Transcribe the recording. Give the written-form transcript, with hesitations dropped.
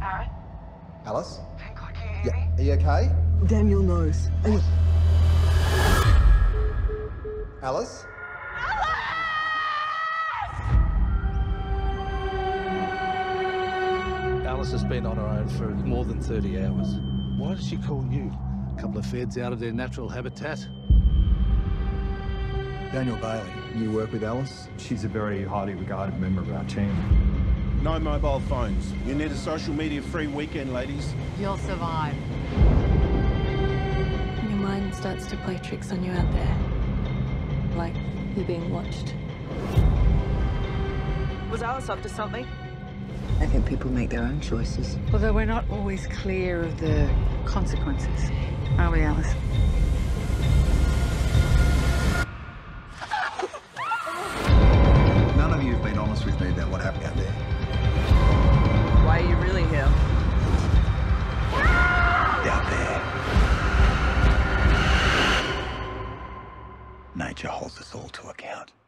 Karen? Alice? Thank God, can you hear me? Are you okay? Daniel knows. Alice? Alice has been on her own for more than 30 hours. Why does she call you? A couple of feds out of their natural habitat. Daniel Bailey. You work with Alice? She's a very highly regarded member of our team. No mobile phones. You need a social media-free weekend, ladies. You'll survive. Your mind starts to play tricks on you out there. Like you're being watched. Was Alice up to something? I think people make their own choices. Although we're not always clear of the consequences. Are we, Alice? None of you have been honest with me about what happened out there. Why are you really here? Out there. Nature holds us all to account.